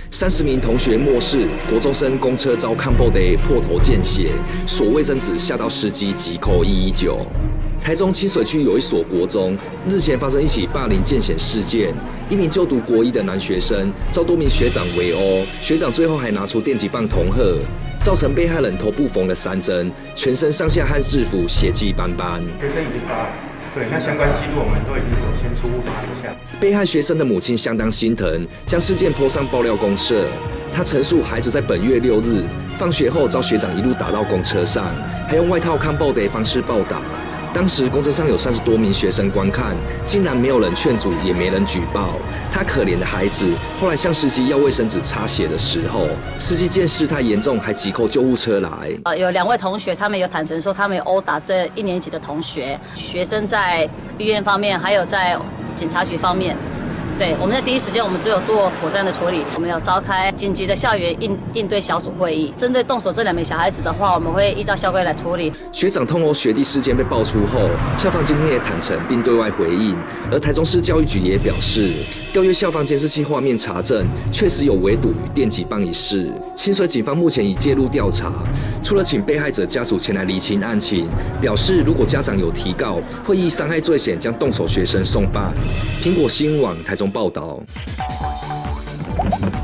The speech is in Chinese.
30名同学漠视国中生公车遭抗暴的破头见血，所卫生纸吓到司机急扣119。台中清水区有一所国中，日前发生一起霸凌见血事件，一名就读国一的男学生遭多名学长围殴，学长最后还拿出电击棒恐吓，造成被害人头部缝了3针，全身上下和制服血迹斑斑。 学生已经对，那相关记录我们都已经有先初步把留下。 被害学生的母亲相当心疼，将事件抛上爆料公社。她陈述，孩子在本月6日放学后遭学长一路打到公车上，还用外套抗暴的方式暴打。当时公车上有30多名学生观看，竟然没有人劝阻，也没人举报。他可怜的孩子后来向司机要卫生纸擦血的时候，司机见事态严重，还急扣救护车来。 有2位同学，他们有坦诚说，他们有殴打这1年级的同学。学生在医院方面，还有在警察局方面。对，我们在第一时间，我们就有做妥善的处理。我们有召开紧急的校园应对小组会议，针对动手这2名小孩子的话，我们会依照校规来处理。 学长痛殴学弟事件被爆出后，校方今天也坦诚并对外回应，而台中市教育局也表示，调阅校方监视器画面查证，确实有围堵与电击棒一事。清水警方目前已介入调查，除了请被害者家属前来厘清案情，表示如果家长有提告，会依伤害罪嫌将动手学生送办。苹果新闻网台中报道。